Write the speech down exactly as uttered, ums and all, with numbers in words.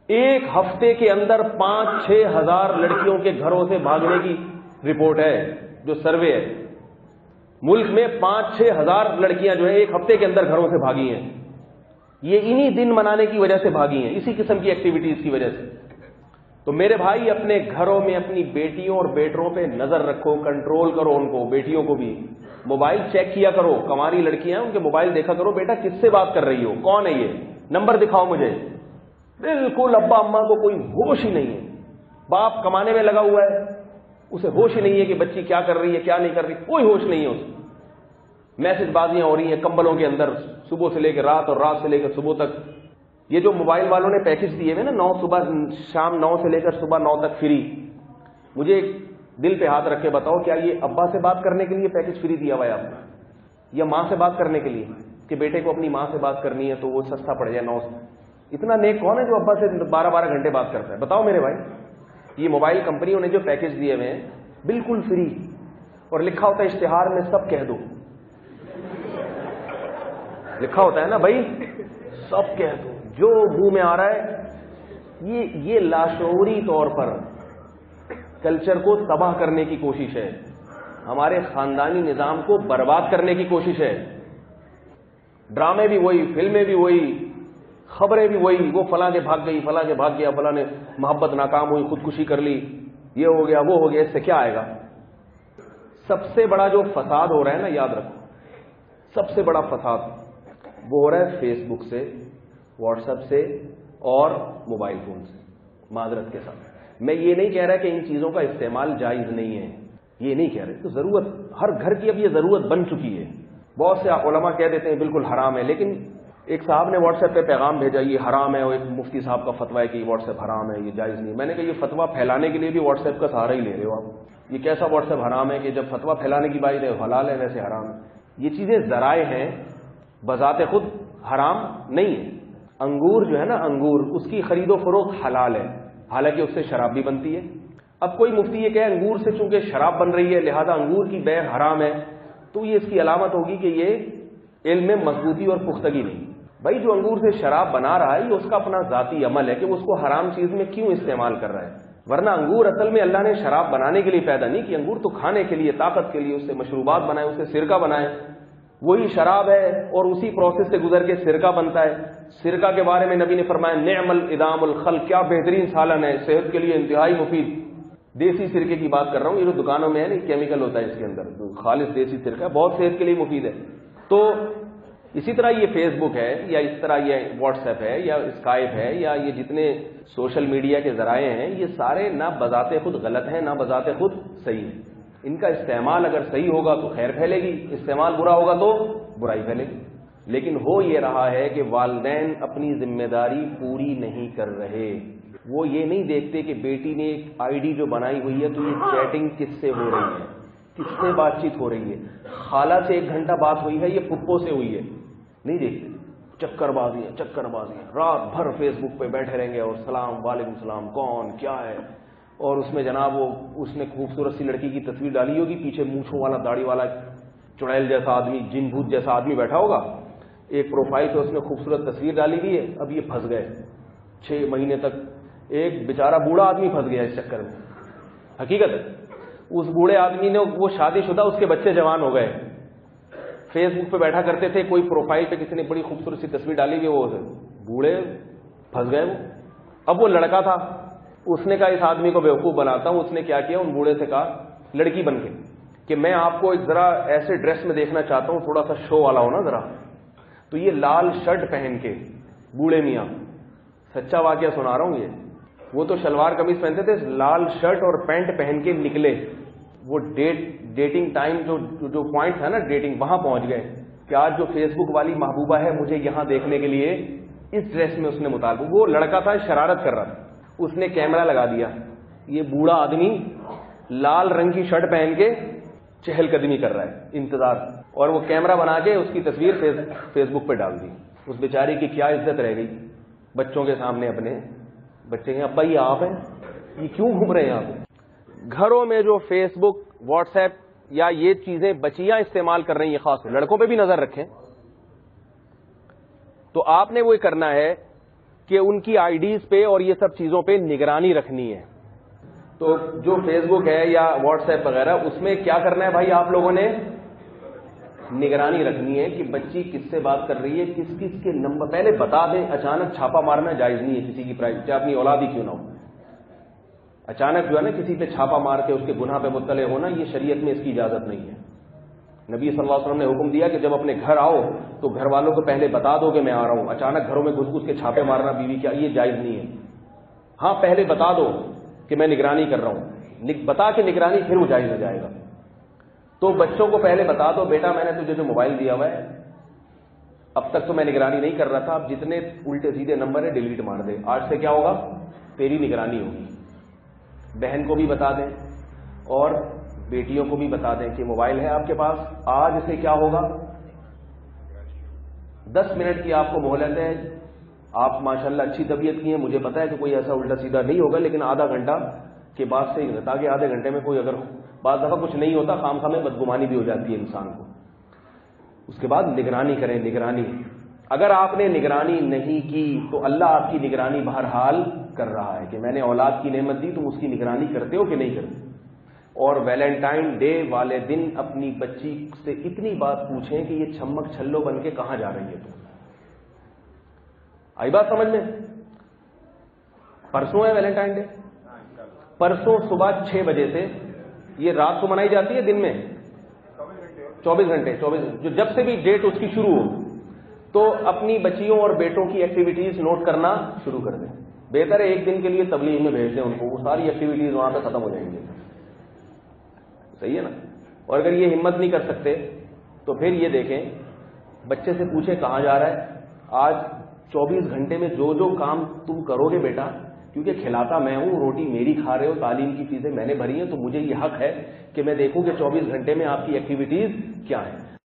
ایک ہفتے کے اندر پانچ چھ ہزار لڑکیوں کے گھروں سے بھاگنے کی رپورٹ ہے، جو سروے ہے ملک میں پانچ چھ ہزار لڑکیاں جو ہے ایک ہفتے کے اندر گھروں سے بھاگی ہیں. یہ انہی دن منانے کی وجہ سے بھاگی ہیں، اسی قسم کی ایکٹیویٹیز کی وجہ سے. تو میرے بھائی اپنے گھروں میں اپنی بیٹیوں اور بیٹوں پہ نظر رکھو، کنٹرول کرو ان کو. بیٹیوں کو بھی موبائل چیک کیا کرو، کماری لڑکیاں ہیں ان کے موبائل دیکھا کرو، بیٹا کس سے بات کر رہی ہو، کون ہے یہ، نمبر دکھاؤ مجھے. بالکل ابا اماں کو کوئی ہوش ہی نہیں ہے. باپ کمانے میں لگا ہوا ہے، اسے ہوش ہی نہیں ہے کہ بچی کیا کر رہی ہے کیا نہیں کر رہی، کوئی ہوش نہیں ہے اسے. میسج بازیاں ہو رہی ہیں کمبلوں کے اندر صبح سے لے کے رات اور رات سے لے کے صبح تک. یہ جو موبائل والوں نے پیکج دیے ہوئے نا، نو صبح شام نو سے لے کر صبح نو تک فری، مجھے ایک دل پہ ہاتھ رکھ کے بتاؤ کیا یہ ابا سے بات کرنے کے لیے پیکج فری دیا ہوا ہے آپ نے، یا ماں سے بات کرنے کے لیے کہ بیٹے کو اپنی ماں سے بات کرنی ہے تو وہ سستا پڑ جائے نو سے. اتنا نیک کون ہے جو ابا سے بارہ بارہ گھنٹے بات کرتا ہے؟ بتاؤ میرے بھائی. یہ موبائل کمپنیوں نے جو پیکج دیے ہوئے ہیں بالکل فری، اور لکھا ہوتا ہے اشتہار میں سب کہہ دو. لکھا ہوتا ہے نا بھائی سب کہہ دو، جو منہ میں آ رہا ہے. یہ یہ لاشعوری طور پر کلچر کو تباہ کرنے کی کوشش ہے، ہمارے خاندانی نظام کو برباد کرنے کی کوشش ہے. ڈرامے بھی وہی، فلمیں بھی وہی، خبریں بھی وہی. وہ فلاں کے بھاگ گئی، فلاں کے بھاگ گیا، فلاں نے محبت ناکام ہوئی خودکشی کر لی، یہ ہو گیا وہ ہو گیا. اس سے کیا آئے گا؟ سب سے بڑا جو فساد ہو رہا ہے نا، یاد رکھو، سب سے بڑا فساد وہ ہو رہا ہے فیس بک سے، واٹس ایپ سے اور موبائل فون سے. معذرت کے ساتھ میں یہ نہیں کہہ رہا کہ ان چیزوں کا استعمال جائز نہیں ہے، یہ نہیں کہہ رہے. تو ضرورت ہر گھر کی اب یہ ضرورت بن چکی ہے. بہت سے علماء کہہ دیتے ہیں بالکل حرام ہے، لیکن ایک صاحب نے واٹس ایپ پہ پیغام بھیجا یہ حرام ہے، اور ایک مفتی صاحب کا فتویٰ ہے کہ واٹس ایپ حرام ہے، یہ جائز نہیں. میں نے کہا یہ فتویٰ پھیلانے کے لیے بھی واٹس ایپ کا سہارا ہی لے رہے ہو آپ. یہ کیسا واٹس ایپ حرام ہے کہ جب فتویٰ پھیلانے کی بات ہے حلال ہے ویسے حرام ہے. یہ چیزیں ذرائع ہیں، بذات خود حرام نہیں ہے. انگور جو ہے نا، انگور اس کی خرید و فروخت حلال ہے، حالانکہ اس سے شراب بھی بنتی ہے. اب کوئی مفتی یہ کہ انگور سے چونکہ شراب بن رہی ہے لہذا انگور کی بیع حرام ہے، تو یہ اس کی علامت ہوگی کہ یہ علم میں مضبوطی اور پختگی نہیں. بھائی جو انگور سے شراب بنا رہا ہے یہ اس کا اپنا ذاتی عمل ہے کہ وہ اس کو حرام چیز میں کیوں استعمال کر رہا ہے. ورنہ انگور اصل میں اللہ نے شراب بنانے کے لیے پیدا نہیں کی. انگور تو کھانے کے لیے، طاقت کے لیے، اس سے مشروبات بنائے، اس سے سرکہ بنائے، وہی شراب ہے اور اسی پروسیس سے گزر کے سرکہ بنتا ہے. سرکہ کے بارے میں نبی نے فرمایا نعم الادام الخل، کیا بہترین سالن ہے، صحت کے لیے انتہائی مفید. دیسی سرکے کی بات کر رہا ہوں، یہ جو دکانوں میں ہے نا کیمیکل ہوتا ہے اس کے اندر، خالص دیسی سرکہ بہت صحت کے لیے مفید ہے. تو اسی طرح یہ فیس بک ہے، یا اس طرح یہ واٹس ایپ ہے، یا اسکائپ ہے، یا یہ جتنے سوشل میڈیا کے ذرائع ہیں، یہ سارے نہ بذات خود غلط ہیں نہ بذات خود صحیح ہیں. ان کا استعمال اگر صحیح ہوگا تو خیر پھیلے گی، استعمال برا ہوگا تو برائی پھیلے گی. لیکن ہو یہ رہا ہے کہ والدین اپنی ذمہ داری پوری نہیں کر رہے. وہ یہ نہیں دیکھتے کہ بیٹی نے ایک آئی ڈی جو بنائی ہوئی ہے تو یہ چیٹنگ کس سے ہو رہی ہے، کس سے بات چیت ہو رہی ہے، خالہ سے ایک گھنٹہ بات ہوئی ہے یہ پھپھو سے ہوئی ہے، نہیں دیکھتے. چکر بازی ہے، چکر بازی ہے، رات بھر فیس بک پہ بیٹھے رہیں گے اور سلام وعلیکم السلام کون کیا ہے. اور اس میں جناب وہ اس نے خوبصورت سی لڑکی کی تصویر ڈالی ہوگی، پیچھے مونچھوں والا داڑھی والا چڑیل جیسا آدمی، جن بھوت جیسا آدمی بیٹھا ہوگا. ایک پروفائل پہ اس نے خوبصورت تصویر ڈالی ہوئی ہے. اب یہ پھنس گئے چھ مہینے تک. ایک بیچارہ بوڑھا آدمی پھنس گیا اس چکر میں. حقیقت ہے اس بوڑھے آدمی نے، وہ شادی شدہ، اس کے بچے جوان ہو گئے، فیس بک پہ بیٹھا کرتے تھے، کوئی پروفائل پہ کسی نے بڑی خوبصورت سی تصویر ڈالی ہوئی، وہ بوڑھے پھنس گئے وہ. اب وہ لڑکا تھا، اس نے کہا اس آدمی کو بیوقوف بناتا ہوں. اس نے کیا کیا، ان بوڑھے سے کہا لڑکی بن کے کہ میں آپ کو ایک ذرا ایسے ڈریس میں دیکھنا چاہتا ہوں، تھوڑا سا شو والا ہو نا ذرا. تو یہ لال شرٹ پہن کے بوڑھے میاں، سچا واقعہ سنا رہا ہوں، یہ وہ تو شلوار قمیض پہنتے تھے، لال شرٹ اور پینٹ پہن کے نکلے. وہ ڈیٹ ڈیٹنگ ٹائم جو جو پوائنٹ تھا نا ڈیٹنگ، وہاں پہنچ گئے کہ آج جو فیس بک والی محبوبہ ہے مجھے یہاں دیکھنے کے لیے اس ڈریس میں اس نے مطالبہ. وہ لڑکا تھا شرارت کر رہا تھا، اس نے کیمرہ لگا دیا. یہ بوڑھا آدمی لال رنگ کی شرٹ پہن کے چہل قدمی کر رہا ہے انتظار، اور وہ کیمرہ بنا کے اس کی تصویر فیس بک پہ ڈال دی. اس بیچاری کی کیا عزت رہ گئی بچوں کے سامنے. اپنے بچے ہیں ابا یہ آپ ہیں، یہ کیوں گھوم رہے ہیں آپ؟ گھروں میں جو فیس بک واٹس ایپ یا یہ چیزیں بچیاں استعمال کر رہی ہیں، خاص لڑکوں پہ بھی نظر رکھیں. تو آپ نے وہ کرنا ہے کہ ان کی آئی ڈیز پہ اور یہ سب چیزوں پہ نگرانی رکھنی ہے. تو جو فیس بک ہے یا واٹس ایپ وغیرہ اس میں کیا کرنا ہے بھائی آپ لوگوں نے؟ نگرانی رکھنی ہے کہ بچی کس سے بات کر رہی ہے, کس کس کے نمبر, پہلے بتا دیں. اچانک چھاپا مارنا جائز نہیں ہے کسی کی پرائیویسی, چاہے اپنی اولاد ہی کیوں نہ ہو. اچانک جو ہے نا کسی پہ چھاپا مار کے اس کے گناہ پہ مطلع ہونا, یہ شریعت میں اس کی اجازت نہیں ہے. نبی صلی اللہ علیہ وسلم نے حکم دیا کہ جب اپنے گھر آؤ تو گھر والوں کو پہلے بتا دو کہ میں آ رہا ہوں. اچانک گھروں میں گھس گھس کے چھاپے مارنا بیوی کیا, یہ جائز نہیں ہے. ہاں پہلے بتا دو کہ میں نگرانی کر رہا ہوں, بتا کے نگرانی پھر وہ جائز ہو جائے گا. تو بچوں کو پہلے بتا دو بیٹا میں نے تجھے جو موبائل دیا ہوا ہے اب تک تو میں نگرانی نہیں کر رہا تھا, اب جتنے الٹے سیدھے نمبر ہیں ڈیلیٹ مار دے, آج سے کیا ہوگا تیری نگرانی ہوگی. بہن کو بھی بتا دیں اور بیٹیوں کو بھی بتا دیں کہ موبائل ہے آپ کے پاس, آج سے کیا ہوگا, دس منٹ کی آپ کو مہلت ہے. آپ ماشاءاللہ اچھی طبیعت کی ہیں, مجھے پتا ہے کہ کوئی ایسا الٹا سیدھا نہیں ہوگا, لیکن آدھا گھنٹہ کے بعد سے تاکہ آدھے گھنٹے میں کوئی اگر بعض دفعہ کچھ نہیں ہوتا خام خواہ میں بدگمانی بھی ہو جاتی ہے انسان کو. اس کے بعد نگرانی کریں. نگرانی اگر آپ نے نگرانی نہیں کی تو اللہ آپ کی نگرانی بہرحال کر رہا ہے کہ میں نے اولاد کی نعمت دی, تم اس کی نگرانی کرتے ہو کہ نہیں کرتے. اور ویلنٹائن ڈے والے دن اپنی بچی سے اتنی بات پوچھیں کہ یہ چھمک چھلو بن کے کہاں جا رہی ہے تم. آئی بات سمجھ میں؟ پرسوں ہے ویلنٹائن ڈے, پرسوں صبح چھ بجے سے, یہ رات کو منائی جاتی ہے دن میں چوبیس گھنٹے چوبیس جو جب سے بھی ڈیٹ اس کی شروع ہو تو اپنی بچیوں اور بیٹوں کی ایکٹیویٹیز نوٹ کرنا شروع کر دیں. بہتر ہے ایک دن کے لیے تبلیغ میں بھیج دیں ان کو, وہ ساری ایکٹیویٹیز وہاں پہ ختم ہو جائیں گے. صحیح ہے نا. اور اگر یہ ہمت نہیں کر سکتے تو پھر یہ دیکھیں بچے سے پوچھیں کہاں جا رہا ہے, آج چوبیس گھنٹے میں جو جو کام تم کرو گے بیٹا, کیونکہ کھلاتا میں ہوں, روٹی میری کھا رہے ہو, تعلیم کی چیزیں میں نے بھری ہیں, تو مجھے یہ حق ہے کہ میں دیکھوں کہ چوبیس گھنٹے میں آپ کی ایکٹیویٹیز کیا ہیں.